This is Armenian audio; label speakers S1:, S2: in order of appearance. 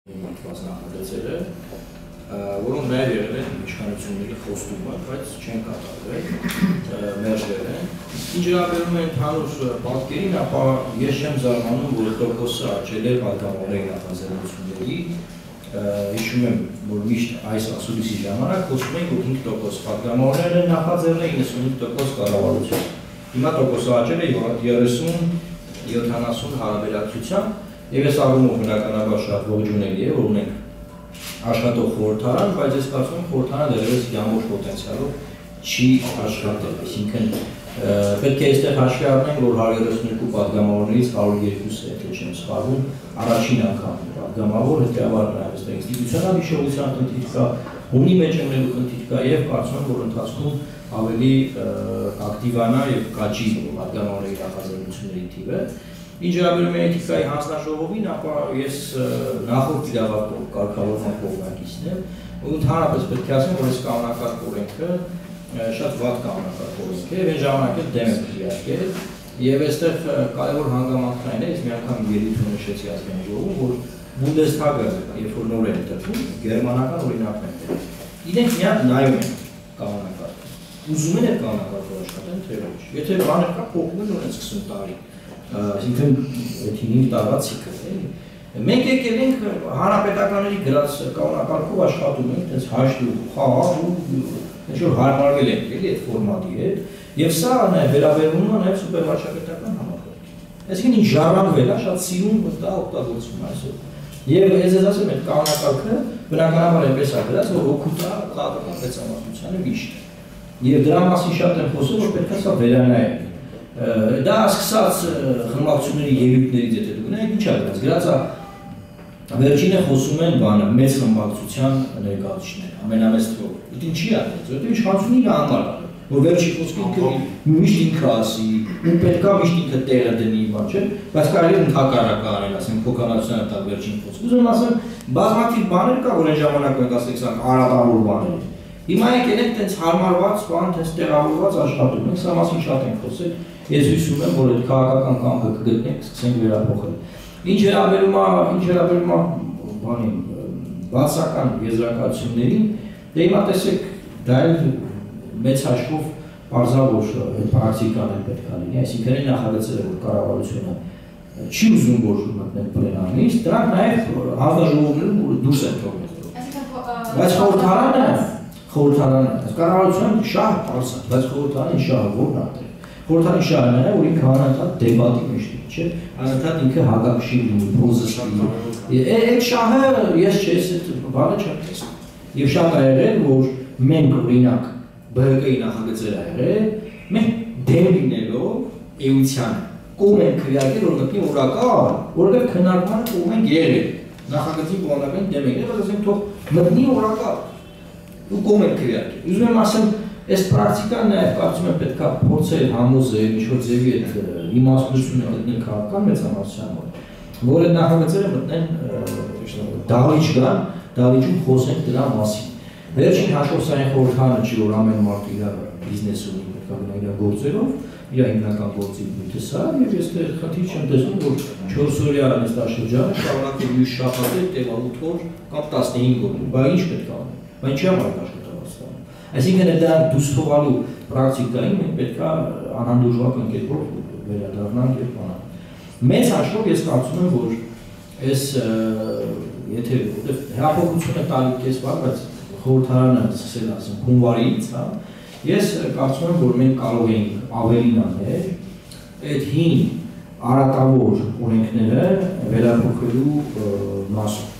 S1: Նախագծերը, որոնք նաև եղել են իշխանությունների խոստումը, բայց չեն կատարվել, մերժվել են։ Ինչ վերաբերում է ընդհանուր պատկերին, ապա ես չեմ զարմանում, որ տոկոսը աճել է պատգամավորների նախաձեռնությունների, հիշում եմ, որ միշտ այս ասուլիսի ժամանակ խոսում ենք, որ 5% պատգամավորները նախաձեռնել 95% կառավարություն։ Հիմա տոկոսը աճել է 30-70 հարաբերակցությամբ, եւ ես առումով բնականաբար շատ ողջունելի է, որ ունենք աշխատող խորհրդարան, բայց ես կարծում եմ խորհրդարանը դեռևս ամբողջ պոտենցիալով չի աշխատել, այսինքն պետք է այստեղ հաշվի առնենք, որ 132 պատգամավորներից 102-ը, եթե չեմ սխալվում, առաջին անգամ պատգամավոր, հետեւաբար նաև այստեղ ինստիտուցիոնալ հիշողության խնդիր կա, հունի մեջ եղնելու խնդիր կա եւ կարծում եմ, որ ընթացքում ավելի ակտիվանա եւ կաճի պատգամավորների նախաձեռնությունների թիվը։ Ինչ վերաբերում է էթիկայի հանձնաժողովին, ապա ես նախորդ իրավապահ կարգավորման կողմնակիցն եմ, ու ընդհանրապես պետք է ասեմ, որ այս կանոնակարգ օրենքը շատ վատ կանոնակարգ օրենք է, եւ այն ժամանակ էլ դեմ եմ իհարկե, եւ այստեղ կարևոր հանգամանքն այն է, ես մի անգամ ելույթ նշեցի ազգային ժողովում, որ Բունդեսթագը, երբ որ նոր է ընտրվում, գերմանական օրինակն է։ Իրենք մի հատ նայում են կանոնակարգը, ուզում են այդ կանոնակարգը աշխատեն, թե ոչ։ Եթե բաներ կա, փոխում են ունեն 20 տարի։ Այսինքն 5 տարվա ցիկլ է։ Մենք եկել ենք հանրապետականների գրած կանոնակարգով աշխատում ենք, այդպես հաշտ ու խաղ ու ինչ-որ հարմարվել ենք էլի այդ ֆորմատի հետ, եւ սա վերաբերվում է նաեւ սուպերվարչապետական համակարգին։ Այսինքն ինչ ժառանգվել է, շատ սիրուն դա օգտագործվում է այսօր։ Եվ ես ասեմ, այդ կանոնակարգը բնականաբար այնպես է գրած, որ օգուտ է քաղաքական մեծամասնությանը միշտ։ Եվ դրա մասին շատ են խոսում, որ պետք է սա վերանայել։ Դա սկսած խմբակցությունների ելույթներից եթե դու գնայք, ինչ է գրած, վերջինը խոսում են բանը, մեծ խմբակցության ներկայացուցիչները, ամենամեծ թվով։ Դա ինչի է դες, որտեղ իշխանությունը իր համար է, որ վերջի խոսքը միշտ ինքը ասի, ու պետք է միշտ ինքը տեղը դնի, բան չէ, բայց կարելի է ընդհակառակը անել, ասենք փոխանակությունը տալ վերջին խոսքը։ Ուզում եմ ասեմ, բազմաթիվ բաներ կա, որ այն ժամանակ մենք ասենք սա արատավոր բաներ։ Հիմա եկել ենք տենց հարմարված բան, տենց տեղավորված աշխատում ենք, սա մասին շատ ենք խոսել։ Ես հույսում եմ, որ այդ քաղաքական կամքը կգտնենք, սկսենք վերափոխել։ Ինչ վերաբերում է բանին, բացական եզրակացություններին, դե հիմա տեսեք, դա էլ մեծ հաշվով պարզավոր այդ պրակտիկան է պետք է լինի, այսինքն այն նախագծերը, որ կառավարությունը չի ուզում որ մտնել պլենարից, դրանք նաև հանձնաժողովներում դուրս են թողնել։ Բայց խորհրդարանը, կառավարության շահը պարզ է, բայց խորհրդարանի շահը որն է։ Խորհրդարանի շահն է, որ ինքը անընդհատ դեբատի մեջ լինի, չէ՞, անընդհատ ինքը հակակշիռ լինի, պոզիցիա լինի։ Այդ շահը ես չես այդ բանը չեմ տեսնում։ Եվ շատ է եղել, որ մենք օրինակ ԲՀԿ-ի նախագծեր ա եղել, մենք դեմ լինելով էությանը կողմ ենք քվեարկել, որ մտնի օրակարգ, որովհետև քննարկմանը կողմ ենք եղել։ Նախագծի կողմնակին դեմ ենք, բայց ասենք թող մտնի օրակարգ ու կողմ ենք քվեարկել։ Ուզում եմ ասեմ, այս պրակտիկան նաև կարծում եմ պետք է փորձել համոզել, ինչ-որ ձևի այդ իմաստությունը գտնել քաղաքական մեծամասնության մոտ, որ այդ նախագծերը մտնեն դահլիճ գան, դահլիճում խոսենք դրա մասին։ Վերջին հաշվով խորհրդարանը չի, որ ամեն մարդ իր բիզնես ունի, պետք է գնա իր գործերով, իր հիմնական գործի բույթը սա, եւ ես խնդիր չեմ տեսնում, որ 4 օրյա նստաշրջանը շարունակի մյուս շաբաթը, տևալ 8 օր կամ 15 օր, բայց ինչ պետք է անենք, բայց չի համար աշխատավարձ ստանում։ Այսինքն դա դուրս թողալու պրակտիկային մենք պետք է անհանդուրժական կերպով վերադառնանք եւ բանալ։ Մեծ հաշվով ես կարծում եմ, որ այս եթե հեղափոխությունը տալի կես բան, բայց խորհրդարանը սկսել ասեմ հունվարից, հա, ես կարծում եմ, որ մենք կարող ենք ավելին անել այդ հին արատավոր օրենքները վերափոխելու մասով։